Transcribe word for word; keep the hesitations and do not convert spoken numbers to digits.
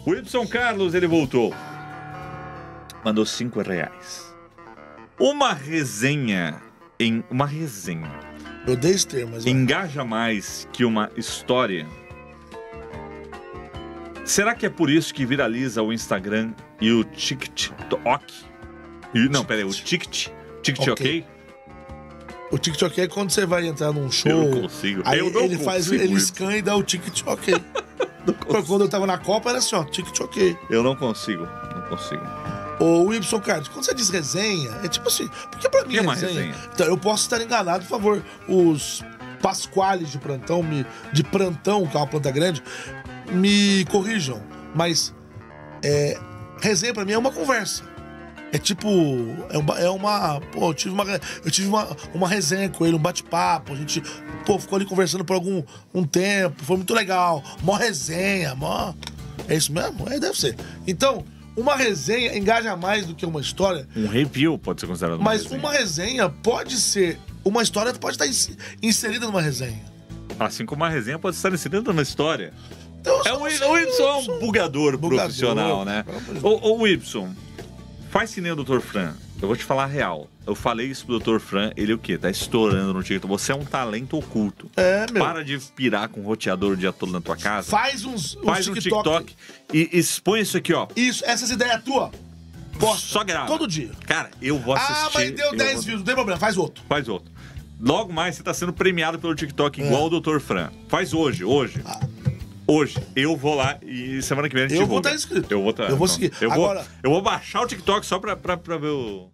O Y Carlos, ele voltou. Mandou cinco reais. Uma resenha em... Uma resenha. Eu dei esse termo, mas... Engaja mais que uma história? Será que é por isso que viraliza o Instagram e o TikTok? E, não, peraí, o Tikt. Tikt, ok? okay? O TikTok é quando você vai entrar num show. Eu não consigo. Aí eu não ele consigo faz, ele scan e dá o TikTok. Quando eu tava na Copa era assim, ó, TikTok. Eu não consigo, não consigo. Ô, Y Carlos, quando você diz resenha, é tipo assim, porque pra mim que é uma resenha, resenha? Então, eu posso estar enganado, por favor, os Pasquales de plantão, me, de plantão, que é uma planta grande, me corrijam, mas é, resenha pra mim é uma conversa. É tipo, é uma, é uma pô, eu tive, uma, eu tive uma, uma resenha com ele, um bate-papo, a gente, pô, ficou ali conversando por algum um tempo, foi muito legal, mó resenha, mó... É isso mesmo? É, deve ser. Então, uma resenha engaja mais do que uma história. Um review pode ser considerado uma mas resenha. Mas uma resenha pode ser, uma história pode estar inserida numa resenha. Assim como uma resenha pode estar inserida numa história. Então, é o, o Y é um bugador, bugador profissional, né? Ô, ô Y, faz que nem o doutor Fran. Eu vou te falar a real. Eu falei isso pro doutor Fran, ele o quê? Tá estourando no TikTok. Você é um talento oculto. É, meu. Para de pirar com roteador o dia todo na tua casa. Faz uns, uns Faz TikTok. um TikTok e expõe isso aqui, ó. Isso, essas ideias é tua. Posta. Só grava. Todo dia. Cara, eu vou assistir. Ah, mas deu dez views, não tem problema, faz outro. Faz outro. Logo mais, você tá sendo premiado pelo TikTok igual é. o doutor Fran. Faz hoje, hoje. Ah. Hoje, eu vou lá e semana que vem a gente Eu divulga. vou estar inscrito. Eu vou estar. Eu vou seguir. Eu, Agora... vou, eu vou baixar o TikTok só pra, pra, pra ver o...